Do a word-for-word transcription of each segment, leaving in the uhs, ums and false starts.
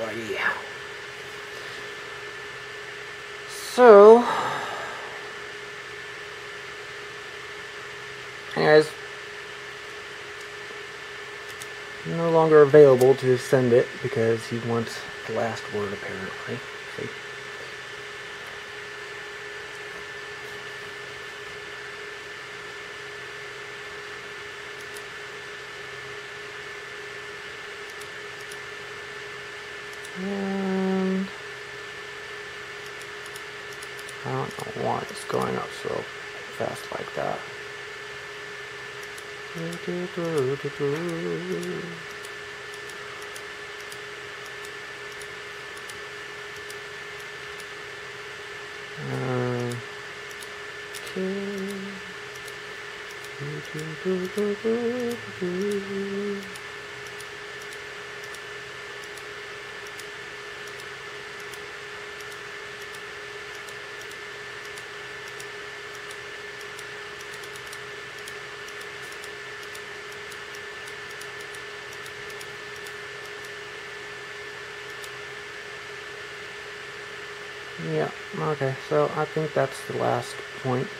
yeah. So, anyways, no longer available to send it because he wants the last word apparently. See? And I don't know why it's going up so fast like that. Uh, okay. Yeah, okay, so I think that's the last point.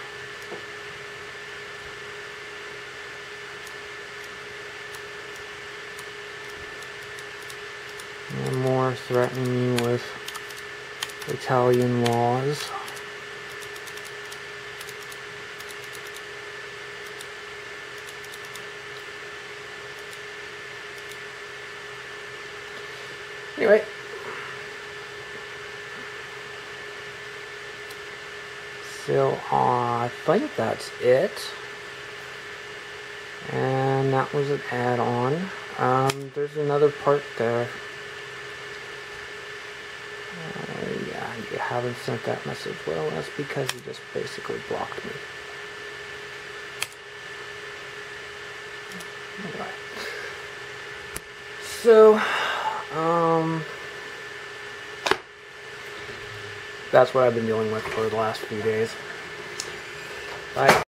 And more threatening with Italian laws. Anyway. So uh, I think that's it. And that was an add-on. Um, there's another part there. Uh, yeah, you haven't sent that message. Well, that's because you just basically blocked me. Anyway. So, um, that's what I've been dealing with for the last few days. Bye.